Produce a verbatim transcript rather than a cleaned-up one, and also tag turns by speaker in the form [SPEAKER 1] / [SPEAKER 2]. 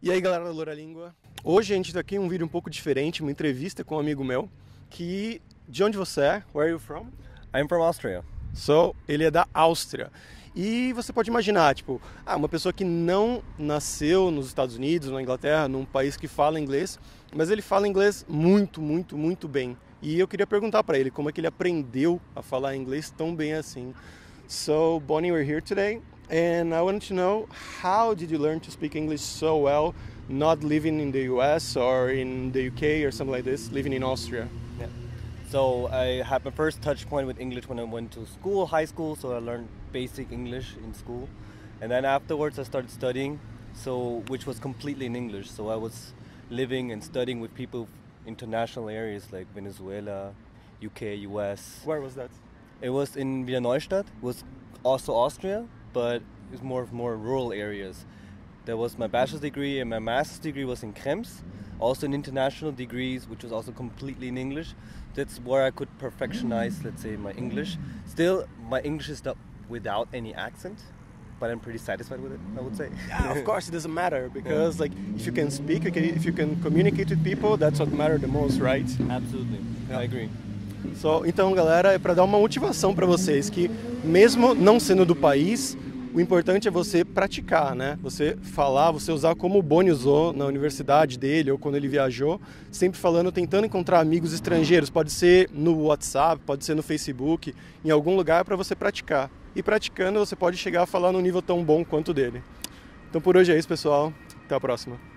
[SPEAKER 1] E aí galera da Loura Língua, hoje a gente tá aqui em um vídeo um pouco diferente, uma entrevista com um amigo meu, que, de onde você é? Where are you from?
[SPEAKER 2] I'm from Austria.
[SPEAKER 1] So, ele é da Áustria. E você pode imaginar, tipo, ah, uma pessoa que não nasceu nos Estados Unidos, na Inglaterra, num país que fala inglês, mas ele fala inglês muito, muito, muito bem. E eu queria perguntar para ele como é que ele aprendeu a falar inglês tão bem assim. So, Bonnie, we're here today. And I wanted to know, how did you learn to speak English so well, not living in the U S or in the U K or something like this, living in Austria?
[SPEAKER 2] Yeah. So I had my first touch point with English when I went to school, high school, so I learned basic English in school. And then afterwards I started studying, so which was completely in English. So I was living and studying with people international areas like Venezuela, U K, U S.
[SPEAKER 1] Where was that?
[SPEAKER 2] It was in Wiener Neustadt, was also Austria, but it was more of more rural areas. There was my bachelor's degree, and my master's degree was in Krems, also in international degrees, which was also completely in English. That's where I could perfectionize, let's say, my English. Still, my English is not without any accent, but I'm pretty satisfied with it, I would say.
[SPEAKER 1] Yeah, of course it doesn't matter, because like if you can speak, okay, if you can communicate with people, that's what matters the most, right?
[SPEAKER 2] Absolutely,
[SPEAKER 1] Yeah.
[SPEAKER 2] I agree.
[SPEAKER 1] So, então, galera, é para dar uma motivação para vocês que, mesmo não sendo do país, o importante é você praticar, né? Você falar, você usar como o Boni usou na universidade dele ou quando ele viajou, sempre falando, tentando encontrar amigos estrangeiros. Pode ser no WhatsApp, pode ser no Facebook, em algum lugar para você praticar. E praticando, você pode chegar a falar num nível tão bom quanto dele. Então, por hoje é isso, pessoal. Até a próxima.